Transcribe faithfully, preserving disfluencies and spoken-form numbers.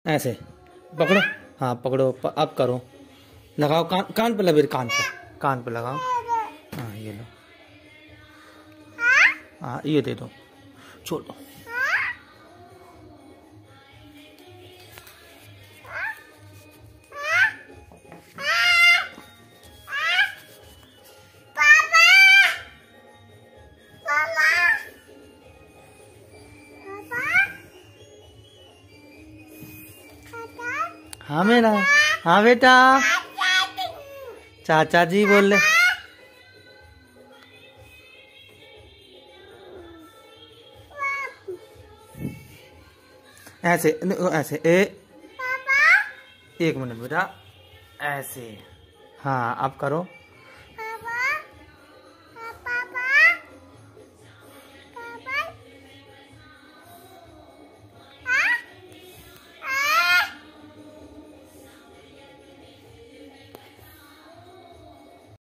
ऐसे पकड़ो, हाँ पकड़ो, अब करो, लगाओ कान, कान पे लबेर, कान पे, कान पे लगाओ। हाँ ये लो, हाँ ये दे दो, छोड़ दो। हाँ मेरा, हाँ बेटा, चाचा जी बोल रहे। ऐसे ऐसे, ए एक मिनट बेटा, ऐसे, हाँ अब करो।